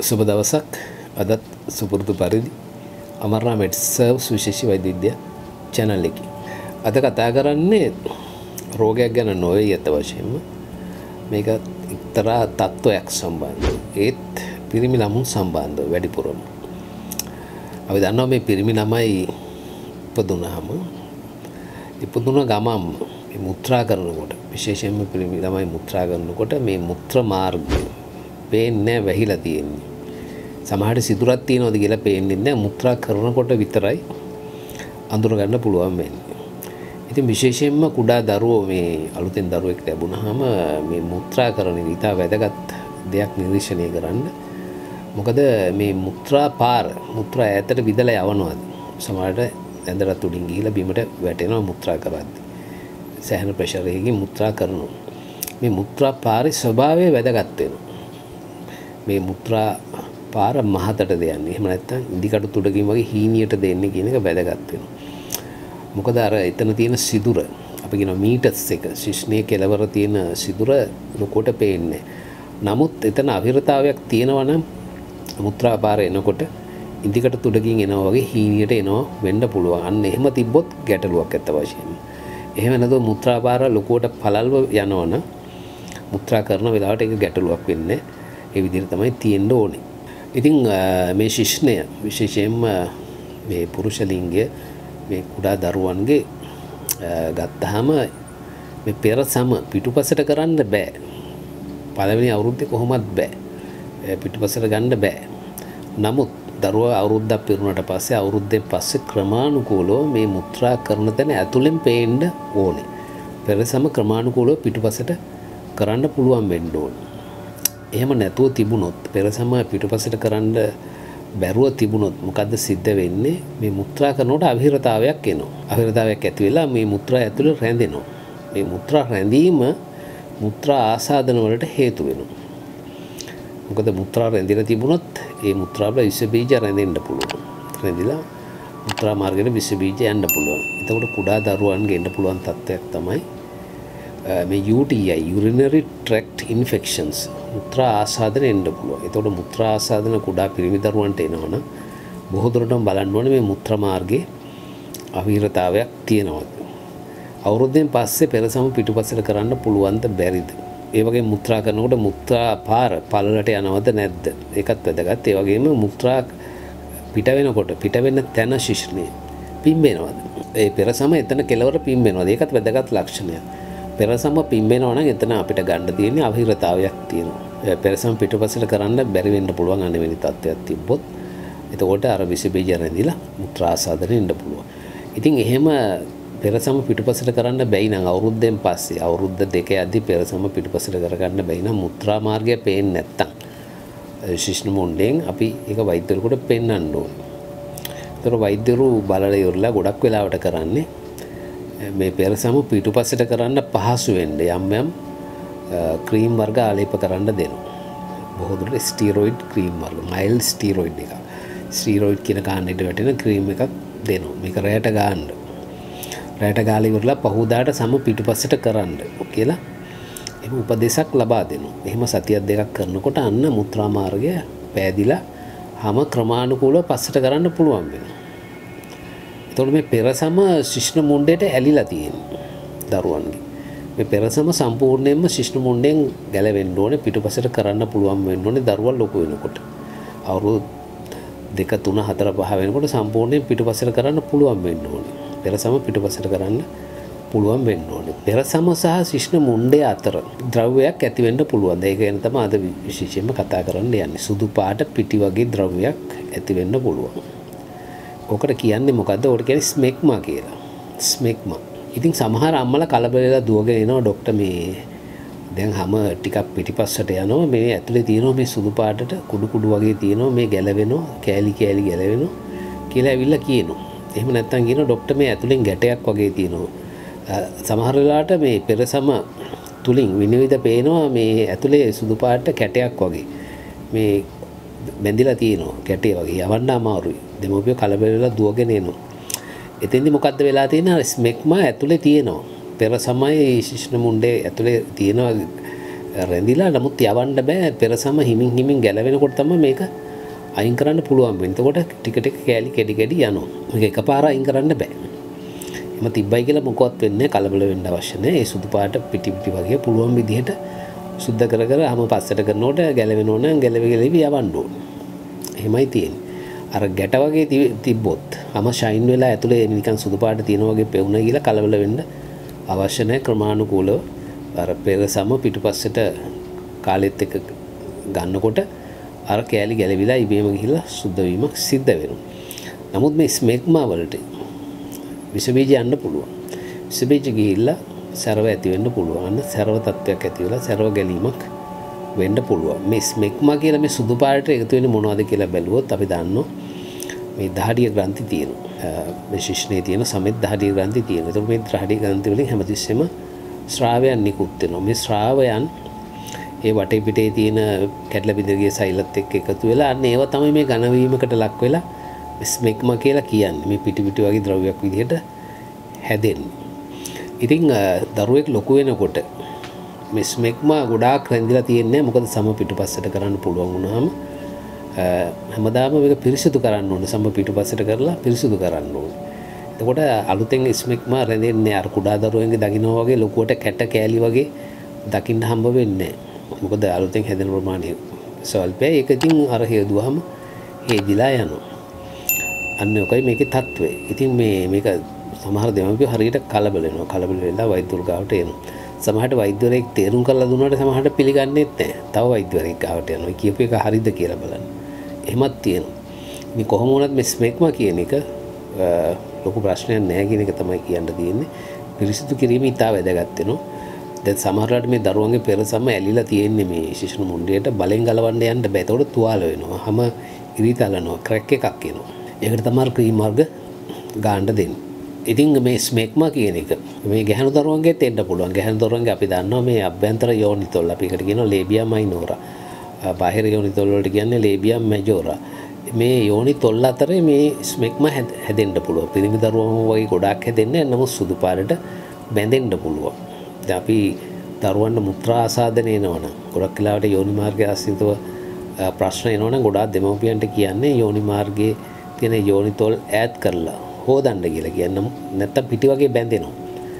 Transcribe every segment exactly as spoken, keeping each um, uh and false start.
සුබ දවසක්. අදත් සුපුරුදු පරිදි අමරනා මෙඩ්සර්ව්ස් විශේෂ වෛද්‍ය විද්‍යා channel එකේ අද කතා කරන්නේ රෝගයක් ගැන නොවේ යත වශයෙන්ම මේක එක්තරා තත්ත්වයක් සම්බන්ධව ඒත් පිරිමි ළමුන් සම්බන්ධව වැඩිපුරම අපි දන්නවා මේ පිරිමි ළමයි ඉපදුනහම ඉපදුන ගමම්ම මේ මුත්‍රා කරනකොට විශේෂයෙන්ම පිරිමි ළමයි මුත්‍රා කරනකොට මේ මුත්‍ර මාර්ගය පේන්නේ වැහිලා තියෙන්නේ. සමහරට සිදුරක් තියෙනවද කියලා පේන්නේ නැහැ. මුත්‍රා කරනකොට විතරයි අඳුර ගන්න පුළුවන් වෙන්නේ. ඉතින් විශේෂයෙන්ම කුඩා දරුවෝ මේ අලුතෙන් දරුවෙක් ලැබුණාම මේ මුත්‍රා කරන විට වැදගත් දෙයක් නිරීක්ෂණය කරන්න. මොකද මේ මුත්‍රා පාර මුත්‍රා ඈතට විදලා යවනවාද? සමහරට ඇඳට උඩින් ගිහිලා බිමට වැටෙනවා මුත්‍රා කරද්දී. සෑහෙන ප්‍රෙෂර් එකකින් මුත්‍රා කරනවා. මේ මුත්‍රා පාරේ ස්වභාවය වැදගත් වෙනවා. මේ මුත්‍රා පාර මහතට දෙන්නේ. එහෙම නැත්නම් ඉදිකටු තුඩකින් වගේ හීනියට දෙන්නේ කියන එක වැදගත් වෙනවා. මොකද අර එතන තියෙන සිදුර අපි කියනවා මීටර්ස් එක ශිෂ්ණයේ කෙලවර තියෙන සිදුර ලොකොට පේන්නේ. නමුත් එතන අවිරතාවයක් තියෙනවා නම් මුත්‍රා පාර එනකොට ඉදිකට තුඩකින් එනවා වගේ හීනියට එනවා වෙන්න පුළුවන්. අන්න එහෙම තිබ්බොත් ගැටලුවක් ඇත්ත වශයෙන්ම. එහෙම නැත්නම් මුත්‍රා පාර ලොකුවට පළල්ව යනවනම් මුත්‍රා කරන වෙලාවට ඒක ගැටලුවක් වෙන්නේ. ඒ විදිහට තමයි තියෙන්න ඕනේ. ඉතින් මේ ශිෂ්ණය විශේෂයෙන්ම මේ පුරුෂ ලිංගය මේ කුඩා දරුවන්ගේ ගත්තාම මේ පෙර සම පිටුපසට කරන්න බෑ. පළවෙනි අවුරුද්දේ කොහොමත් බෑ. පිටුපසට ගන්න බෑ. නමුත් දරුවා අවුරුද්දක් පිරුණාට පස්සේ අවුරුද්දෙන් පස්සේ ක්‍රමානුකූලව මේ මුත්‍රා කරන තැන ඇතුලෙන් පේන්න ඕනේ. පෙර සම ක්‍රමානුකූලව පිටුපසට කරන්න පුළුවන් වෙන්න ඕනේ. එහෙම නැතුව තිබුණොත් පෙර සම පිටුපසට කරන්න බැරුව තිබුණොත් මොකද්ද සිද්ධ වෙන්නේ? මේ මුත්‍රා කරනකොට අවිහිරතාවයක් එනවා. අවිහිරතාවයක් ඇති වෙලා මේ මුත්‍රා ඇතුළේ රැඳෙනවා. මේ මුත්‍රා රැඳීම මුත්‍රා ආසාදන වලට හේතු වෙනවා. මොකද මුත්‍රා රැඳිලා තිබුණොත් ඒ මුත්‍රා වල විස බීජ රැඳෙන්න පුළුවන්. රැඳිලා මුත්‍රා මාර්ගයේ විස බීජ යන්න පුළුවන්. එතකොට කුඩා දරුවන්ගේ එන්න පුළුවන් තත්ත්වයක් තමයි මේ U T I urinary tract infections මුත්‍රා ආසාදන එන්න පුළුවන්. එතකොට මුත්‍රා ආසාදන කුඩා පිරිමි දරුවන්ට එනවනම් බොහෝ දුරටම බලන්න ඕනේ මේ මුත්‍රා මාර්ගයේ අවිහිරතාවයක් තියෙනවද. අවුරුද්දෙන් පස්සේ පෙරසම පිටුපසට කරන්න පුළුවන්ද බැරිද? ඒ වගේම මුත්‍රා කරනකොට මුත්‍රා පාර පළලට යනවද නැද්ද? ඒකත් වැදගත්. ඒ වගේම මුත්‍රා පිට වෙනකොට පිට වෙන තැන ශිෂ්ණය පිම්බෙනවද? ඒ පෙරසම එතන කෙලවර පිම්බෙනවද? ඒකත් වැදගත් ලක්ෂණයක්. පෙරසම පිම්බෙනවා නම් එතන අපිට ගන්න තියෙන්නේ අවිහිරතාවයක් තියෙනවා. පෙරසම පිටුපසට කරන්න බැරි වෙන්න පුළුවන් අනෙවෙනි තත්ත්වයක් තිබ්බොත්. එතකොට අර විස බීජ රැඳිලා මුත්‍රා ආසාදනය එන්න පුළුවන්. ඉතින් එහෙම පෙරසම පිටුපසට කරන්න බැයි නම් අවුරුද්දෙන් පස්සේ අවුරුද්ද දෙක යද්දී පෙරසම පිටුපසට කරගන්න බැයි නම් මුත්‍රා මාර්ගය පේන්නේ නැත්තම් ශිෂ්ණ මොණ්ඩෙන් අපි ඒක වෛද්‍යවරුන්ට පෙන්වන්න ඕනේ. ඒතර වෛද්‍යවරු බලලා ඉවරලා ගොඩක් වෙලාවට කරන්නේ මේ පෙරසම පිටුපසට කරන්න පහසු වෙන්න යම් යම් ක්‍රීම් වර්ග ආලේප කරන්න දෙනවා. බොහෝ දුරට ස්ටීරොයිඩ් ක්‍රීම් වර්ග මයිල්ඩ් ස්ටීරොයිඩ් එක. ස්ටීරොයිඩ් කියන කාණ්ඩයට වැටෙන ක්‍රීම් එකක් දෙනවා. මේක රැයට ගන්න. රැයට ගාලා ඉවරලා පහුදාට සම පිටුපසට කරන්න කියලා එහෙම උපදේශක් ලබා දෙනවා. එහෙම සතියක් දෙකක් කරනකොට අන්න මුත්‍රා මාර්ගය පෑදිලා හැම ක්‍රමානුකූලව පස්සට කරන්න පුළුවන් වෙනවා. එතකොට මේ පෙරසම ශිෂ්ණ මුණ්ඩයට ඇලිලා තියෙනවා දරුවන්ගේ. මේ පෙරසම සම්පූර්ණයෙන්ම ශිෂ්ණ මුණ්ඩෙන් ගැලවෙන්න ඕනේ පිටුපසට කරන්න පුළුවන් වෙන්න ඕනේ දරුවා ලොකු වෙනකොට. අවුරුදු දෙක තුන හතර පහ වෙනකොට සම්පූර්ණයෙන් පිටුපසට කරන්න පුළුවන් වෙන්න ඕනේ. පෙරසම පිටුපසට කරන්න පුළුවන් වෙන්න ඕනේ. පෙරසම සහ ශිෂ්ණ මුණ්ඩය අතර ද්‍රව්‍යයක් ඇති වෙන්න පුළුවන්. ඒක ගැන තමයි අද විශේෂයෙන්ම කතා කරන්න යන්නේ. සුදු පාට පිටි වගේ ද්‍රව්‍යයක් ඇති වෙන්න පුළුවන්. ඔකට කියන්නේ මොකද්ද? ඔකට කියන්නේ ස්මෙග්මා කියලා. ස්මෙග්මා. ඉතින් සමහර අම්මලා කලබල වෙලා දුවගෙන එනවා ડોක්ටර් මේ දැන් හැම ටිකක් පිටිපස්සට යනවා මේ ඇතුලේ තියෙනවා මේ සුදු පාටට කුඩු කුඩු වගේ තියෙනවා මේ ගැලවෙනවා කෑලි කෑලි ගැලවෙනවා කියලා ඇවිල්ලා කියනවා. එහෙම නැත්නම් කියනවා ડોක්ටර් මේ ඇතුලෙන් ගැටයක් වගේ තියෙනවා. සමහර වෙලාවට මේ පෙරසම තුලින් විනිවිද පේනවා මේ ඇතුලේ සුදු පාට කැටයක් වගේ. මේ බැඳිලා තියෙනවා කැටේ වගේ. යවන්න අමාරුයි. දෙමෝපියෝ කලබල වෙලා දුවගෙන එනවා. එතෙන්දි මොකද්ද වෙලා තියෙන්නේ? ස්මෙග්මා ඇතුලේ තියෙනවා. පෙර සමයේ ශිෂ්ණ මුණ්ඩේ ඇතුලේ තියෙනවා රැඳිලා නමුත් යවන්න බෑ පෙරසම හිමින් හිමින් ගැලවෙනකොට තමයි මේක අයින් කරන්න පුළුවන් වෙන්නේ. එතකොට ටික ටික කෑලි කැඩි කැඩි යනවා. මේක එකපාර අයින් කරන්න බෑ. එම තිබ්බයි කියලා මොකවත් වෙන්නේ කලබල වෙන්න අවශ්‍ය නැහැ. ඒ සුදු පාට පිටි පිටි වගේ පුළුවන් විදිහට සුද්ධ කර කර හැම පස්සට කරනකොට ගැලවෙනෝ නම් ගැලවි ගැලවි යවන්න ඕන. එහෙමයි තියෙන්නේ. අර ගැට වගේ තිබ්බොත් හැම ෂයින් වෙලා ඇතුලේ නිකන් සුදු පාට තියෙන වගේ පෙවුනා කියලා කලබල වෙන්න අවශ්‍ය නැහැ. ක්‍රමානුකූලව අර පෙරසම පිටුපස්සට කාලෙත් එක්ක ගන්නකොට අර කෑලි ගැලවිලා ඉබේම ගිහිල්ලා සුද්ධ වීමක් සිද්ධ වෙනවා. නමුත් මේ ස්මෙග්මා වලට විස බීජ යන්න පුළුවන්. විස බීජ ගිහිල්ලා සැරව ඇති වෙන්න පුළුවන්. අන්න සැරව තත්ත්වයක් ඇති වෙලා සැරව ගැලීමක් වෙන්න පුළුවන්. මේ ස්මෙග්මා කියලා මේ සුදු පාටට එකතු වෙන්නේ මොනවද කියලා බැලුවොත් අපි දන්නවා මේ දහඩිය ග්‍රන්ථි තියෙනවා. මේ ශිෂ්ණයේ තියෙන සමෙත් දහඩිය ග්‍රන්ථි තියෙනවා. ඒතකොට මේ දහඩිය ග්‍රන්ථි වලින් හැමතිස්සෙම ශ්‍රාවයන් නිකුත් වෙනවා. මේ ශ්‍රාවයන් ඒ වටේ පිටේ තියෙන කැඩලා බිඳගිය සෛලත් එක්ක එකතු වෙලා අන්න ඒව තමයි මේ ඝන වීමකට ලක් වෙලා ස්මෙග්මා කියලා කියන්නේ. මේ පිටි පිටි වගේ ද්‍රව්‍යයක් විදිහට හැදෙන්නේ. ඉතින් දරුවෙක් ලොකු වෙනකොට මේ ස්මෙග්මා ගොඩාක් රැඳිලා තියෙන්නේ මොකද සම පිටුපස්සට කරන්න පුළුවන් වුණාම හැමදාම මේක පිරිසිදු කරන්න ඕනේ. සම පිටුපස්සට කරලා පිරිසිදු කරන්න ඕනේ. එතකොට අලුතෙන් ස්මෙග්මා රැඳෙන්නේ අර කුඩා දරුවෙන්ගේ දකින්නවා වගේ ලොකුවට කැට කෑලි වගේ දකින්න හම්බ වෙන්නේ නැහැ. මොකද අලුතෙන් හැදෙන ප්‍රමාණය සල්පේ ඒක ඉතින් අර හේදුවහම හේදිලා යනවා. අන්න ඔකයි මේකේ තත්ත්වය. ඉතින් මේ මේක සමහර දෙමාපියෝ හරියට කලබල වෙනවා. කලබල වෙලා වෛද්‍යවරු ගාවට එනවා. සමහරට වෛද්‍යවරයෙක් තේරුම් කරලා දුන්නාට සමහරට පිළිගන්නේ නැහැ. තව වෛද්‍යවරයෙක් ගාවට යනවා. කියපු එක හරියද කියලා බලන්න. එහෙමත් තියෙනවා. මේ කොහොම වුණත් මේ ස්මෙග්මා කියන එක ලොකු ප්‍රශ්නයක් නැහැ කියන එක තමයි කියන්න තියෙන්නේ. පිරිසිදු කිරීම ඉතාල වැදගත් වෙනවා. දැන් සමහරවිට මේ දරුවන්ගේ පෙරසම ඇලිලා තියෙන්නේ මේ ශිෂ්ණ මුණ්ඩියට බලෙන් ගලවන්න යන්න බෑ. ඒතකොට තුවාල වෙනවා. හැම ඉරිතලනවා. ක්‍රැක් එකක් එනවා. ඒකට තමයි ක්‍රීම් වර්ග ගන්න දෙන්නේ. ඉතින් මේ ස්මෙග්මා කියන එක මේ ගැහණු දරුවන්ගෙත් එන්න පුළුවන්. ගැහණු දරුවන්ගේ අපි දන්නවා මේ අභ්‍යන්තර යෝනිතොල් අපි එකට කියනවා ලේබියා මයිනෝරා. බාහිර යෝනිතොල් වලට කියන්නේ ලේබියා මැජෝරා. මේ යෝනිතොල් අතරේ මේ ස්මෙග්මා හැදෙන්න පුළුවන්. පිරිමි දරුවම වගේ ගොඩාක් හැදෙන්නේ නැහැ. නමුත් සුදු පාටට බැඳෙන්න පුළුවන්. දැන් අපි දරුවන්ට මුත්‍රා ආසාදනය එනවනම් ගොඩක් වෙලාවට යෝනි මාර්ගය ආශ්‍රිතව ප්‍රශ්න එනවනම් ගොඩාක් දෙමව්පියන්ට කියන්නේ යෝනි මාර්ගයේ තියෙන යෝනිතොල් ඈඩ් කරලා හොදන්න කියලා කියන්න. නැත්තම් පිටි වගේ බැඳෙනවා.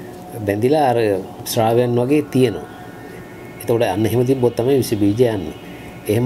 බැඳිලා අර ශ්‍රාවයන් වගේ තියෙනවා. එතකොට අන්න එහෙම තිබ්බොත් තමයි විස බීජ යන්නේ. එහෙම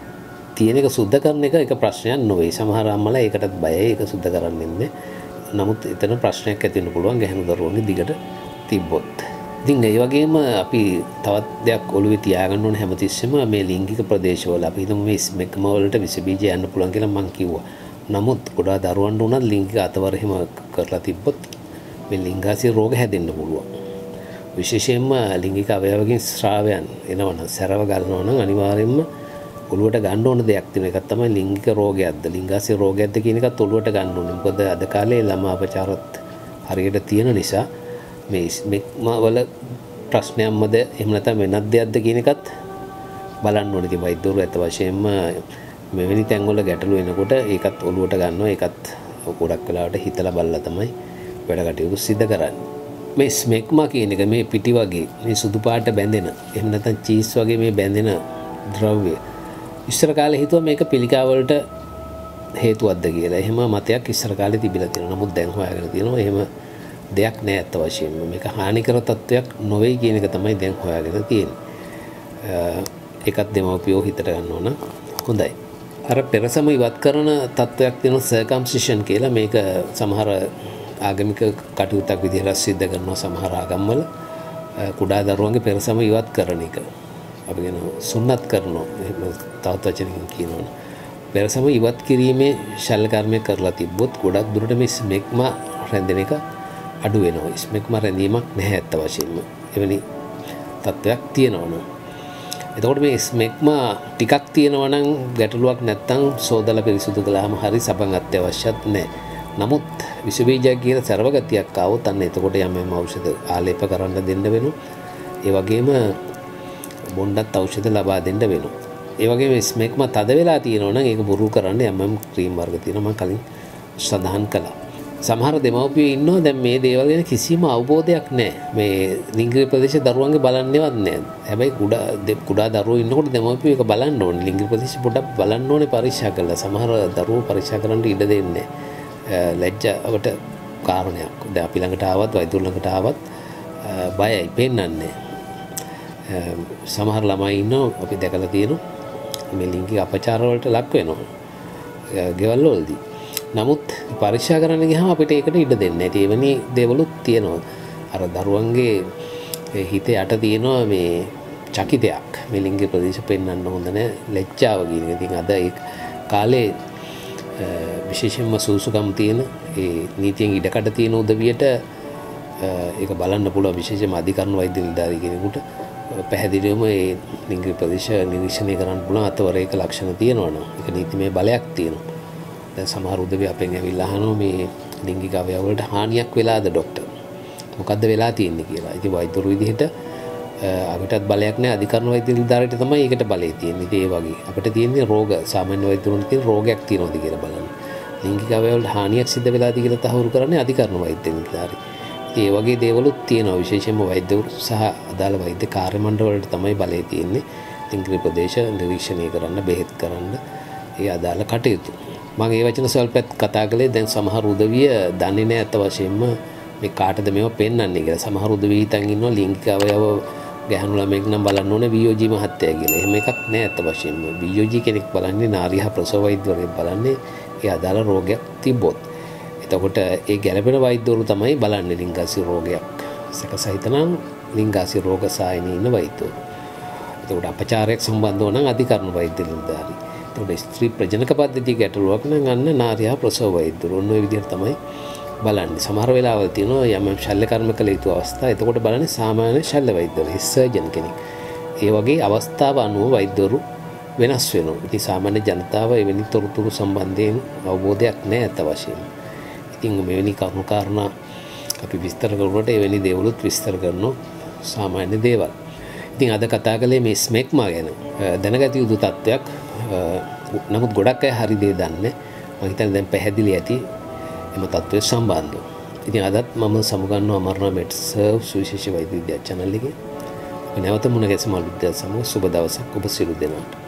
තියෙන එක සුද්ධ කරන එක එක ප්‍රශ්නයක් නෙවෙයි. සමහර අම්මලා ඒකටත් බයයි. ඒක සුද්ධ කරන්නේ නැහැ. නමුත් එතන ප්‍රශ්නයක් ඇති වෙන්න පුළුවන් ගැහණු දරුවන්ගේ දිගට තිබ්බොත්. ඉතින් ඒ වගේම අපි තවත් දෙයක් ඔළුවේ තියාගන්න ඕනේ හැමතිස්සෙම මේ ලිංගික ප්‍රදේශවල අපි හිතමු මේ ස්මෙග්මා වලට විස බීජ යන්න පුළුවන් කියලා මම කිව්වා. නමුත් ගොඩාක් දරුවන්ට උනත් ලිංගික අතවර එහෙම කරලා තිබ්බොත් මේ ලිංගාශය රෝග හැදෙන්න පුළුවන්. විශේෂයෙන්ම ලිංගික අවයවකින් ශ්‍රාවයන් එනවනම් සැරව ගන්නවා නම් අනිවාර්යයෙන්ම ඔළුවට ගන්න ඕන දෙයක් තියෙනවා. එකක් තමයි ලිංගික රෝගයක්ද ලිංගාශය රෝගයක්ද කියන එකත් ඔළුවට ගන්න ඕනේ. මොකද අද කාලේ ළමා අපචාරත් හරියට තියෙන නිසා මේ ස්මෙග්මා වල ප්‍රශ්නයක්මද එහෙම නැත්නම් වෙනත් දෙයක්ද කියන එකත් බලන්න ඕනේ. ඉතින් වෛද්‍යවරු ඇත්ත වශයෙන්ම මෙවැනි තැන්වල ගැටලු වෙනකොට ඒකත් ඔළුවට ගන්නවා. ඒකත් ගොඩක් වෙලාවට හිතලා බලලා තමයි වැඩ කටයුතු සිදු කරන්නේ. මේ ස්මෙග්මා කියන එක මේ පිටි වගේ මේ සුදු පාට බැඳෙන එහෙම නැත්නම් චීස් වගේ මේ බැඳෙන ද්‍රව්‍ය ඉස්සර කාලේ හිතුවා මේක පිළිකා වලට හේතුවක්ද කියලා. එහෙම මතයක් ඉස්සර කාලේ තිබිලා තියෙනවා. නමුත් දැන් හොයාගෙන තියෙනවා එහෙම දෙයක් නෑ අත්ත වශයෙන්ම. මේක හානිකර තත්වයක් නොවේ කියන එක තමයි දැන් හොයාගෙන තියෙන්නේ. ඒකත් දෙමව්පියෝ හිතට ගන්න ඕන. හොඳයි. අර පෙරසම ඉවත් කරන තත්වයක් තියෙනවා සර්කම්සිෂන් කියලා. මේක සමහර ආගමික කටයුත්තක් විදිහට සිද්ධ කරනවා සමහර ආගම්වල. කුඩා දරුවන්ගේ පෙරසම ඉවත් කරන එක. අපි කියනවා සුන්නත් කරනවා. එහෙම තවත් වචනකින් කියනවනේ. පෙරසම ඉවත් කිරීමේ ශල්‍ය කර්මයක් කරලා තිබ්බොත් ගොඩක් දුරට මේ ස්මෙග්මා රැඳෙන එක අඩු වෙනවා. ස්මෙග්මා රැඳීමක් නැහැ අත්ත වශයෙන්ම. එවැනි තත්වයක් තියෙනවා නේද? එතකොට මේ ස්මෙග්මා ටිකක් තියෙනවා නම් ගැටලුවක් නැත්තම් සෝදලා පිරිසුදු කළාම හරි සබන් අත්‍යවශ්‍යත් නැහැ. නමුත් විස බීජයක් කියලා සර්වගතියක් ආවොත් අන්න එතකොට යම් යම් ඖෂධ ආලේප කරන්න දෙන්න වෙනවා. ඒ වගේම බොණ්ඩත් ඖෂධ ලබා දෙන්න වෙනවා. ඒ වගේම ස්මෙග්මා තද වෙලා තියෙනවා නම් ඒක බුරු කරන්න යම් යම් ක්‍රීම් වර්ග තියෙනවා මම කලින් සඳහන් කළා. සමහර දෙමව්පියෝ ඉන්නවා දැන් මේ දේවල් ගැන කිසිම අවබෝධයක් නැහැ. මේ ලිංගික ප්‍රදේශ දරුවන්ගේ බලන්නේවත් නැහැ. හැබැයි කුඩා කුඩා දරුවෝ ඉන්නකොට දෙමව්පියෝ ඒක බලන්න ඕනේ. ලිංගික ප්‍රදේශ පොඩ්ඩක් බලන්න ඕනේ පරීක්ෂා කරලා. සමහර දරුවෝ පරීක්ෂා කරන්න ඉඩ දෙන්නේ නැහැ. ලැජ්ජාවට කාරණයක්. දැන් අපි ළඟට ආවත් වෛද්‍යවරු ළඟට ආවත් බයයි පෙන්නන්නේ. සමහර ළමයි ඉන්නවා අපි දැකලා තියෙනවා මේ ලිංගික අපචාර වලට ලක් වෙනවා. ගෙවල් වලදී. නමුත් පරීක්ෂා කරන්න ගියාම අපිට ඒකට ඉඩ දෙන්නේ නැහැ. ඒ වෙනි දේවලුත් තියෙනවා. අර දරුවන්ගේ හිතේ යට තියෙනවා මේ චකිතයක්. මේ ලිංගික ප්‍රදේශ පෙන්වන්න හොඳ නැහැ. ලැජ්ජාව කියන එක. ඉතින් අද ඒ කාලේ විශේෂයෙන්ම සූසුකම් තියෙන ඒ නීතියෙන් ඉඩකඩ තියෙන උදවියට ඒක බලන්න පුළුවන් විශේෂයෙන්ම අධිකරණ වෛද්‍ය නිලධාරී කෙනෙකුට පැහැදිලිවම ඒ ලිංගික ප්‍රදේශ නිරීක්ෂණය කරන්න පුළුවන් අතවරේක ලක්ෂණ තියෙනවා නම් ඒක නීතිමය බලයක් තියෙනවා. දැන් සමහර උදවිය අපෙන් ඇවිල්ලා අහනවා මේ ලිංගික අවයව වලට හානියක් වෙලාද ડોක්ටර්? මොකද්ද වෙලා තියෙන්නේ කියලා. ඉතින් වෛද්‍යවරු විදිහට අපිටත් බලයක් නැහැ අධිකරණ වෛද්‍ය නිලධාරියට තමයි ඒකට බලය තියෙන්නේ. ඉතින් ඒ වගේ අපිට තියෙන්නේ රෝග සාමාන්‍ය වෛද්‍යවරුන්ට තියෙන රෝගයක් තියෙනවද කියලා බලන්න. ලිංගික අවයව වලට හානියක් සිද්ධ වෙලාද කියලා තහවුරු කරන්නේ අධිකරණ වෛද්‍ය නිලධාරී. ඒ වගේ දේවලුත් තියෙනවා විශේෂයෙන්ම වෛද්‍යවරු සහ අදාළ වෛද්‍ය කාර්ය මණ්ඩල වලට තමයි බලය තියෙන්නේ. ලිංගික ප්‍රදේශ නිරීක්ෂණය කරන්න බෙහෙත් කරන්න ඒ අදාළ කටයුතු. මම ඒ වචන සල්පත් කතා කළේ දැන් සමහර උදවිය දන්නේ නැහැ අත වශයෙන්ම මේ කාටද මේව පෙන්වන්නේ කියලා. සමහර උදවිය හිතන් ඉන්නවා ලිංගික අවයව ගැහණු ළමෙක් නම් බලන්න ඕනේ වී ඕ ජී මහත්තයා කියලා. එහෙම එකක් නැහැ අත වශයෙන්ම. වී ඕ ජී කෙනෙක් බලන්නේ නාරි හා ප්‍රසව වෛද්‍යවරයෙක් බලන්නේ ඒ අදාළ රෝගයක් තිබ්බොත්. එතකොට ඒ ගැළපෙන වෛද්‍යවරු තමයි බලන්නේ ලිංගාශය රෝගයක් සැකසහිත නම් ලිංගාශය රෝග සායනයේ ඉන්න වෛද්‍යවරු. එතකොට අපචාරයක් සම්බන්ධව නම් අධිකරණ වෛද්‍ය නිලධාරී. එතකොට ස්ත්‍රී ප්‍රජනක පද්ධතිය ගැටලුවක් නම් අන්න නාරියා ප්‍රසව වෛද්‍යවරු ඔන්න ඔය විදිහට තමයි බලන්නේ. සමහර වෙලාවල් තියෙනවා යම් යම් ශල්‍ය කර්ම කළ යුතු අවස්ථා. එතකොට බලන්නේ සාමාන්‍ය ශල්‍ය වෛද්‍යවරු හිස් සර්ජන් කෙනෙක්. ඒ වගේ අවස්ථාව අනුව වෛද්‍යවරු වෙනස් වෙනවා. ඉතින් සාමාන්‍ය ජනතාව එවැනි තොරතුරු සම්බන්ධයෙන් අවබෝධයක් නැහැ අත වශයෙන්. ඉතින් මෙවැනි කරුණු කාරණා අපි විස්තර කරනකොට එවැනි දේවලුත් විස්තර කරනවා සාමාන්‍ය දේවල්. ඉතින් අද කතා කළේ මේ ස්මෙග්මා ගැන දැනගත යුතු තත්ත්වයක්. නමුත් ගොඩක් අය හරි දේ දන්නේ. මම හිතන්නේ දැන් පැහැදිලි ඇති එම තත්ත්වය සම්බන්ධව. ඉතින් අදත් මම සමුගන්නවා අමරණා මෙඩ්සර්ව් සුවිශේෂී වෛද්‍ය විද්‍යා channel එකේ. අපි නැවත මුණ ගැසෙමු අලුත් දෙයක් සමග. සුබ දවසක් ඔබ සියලු දෙනාට.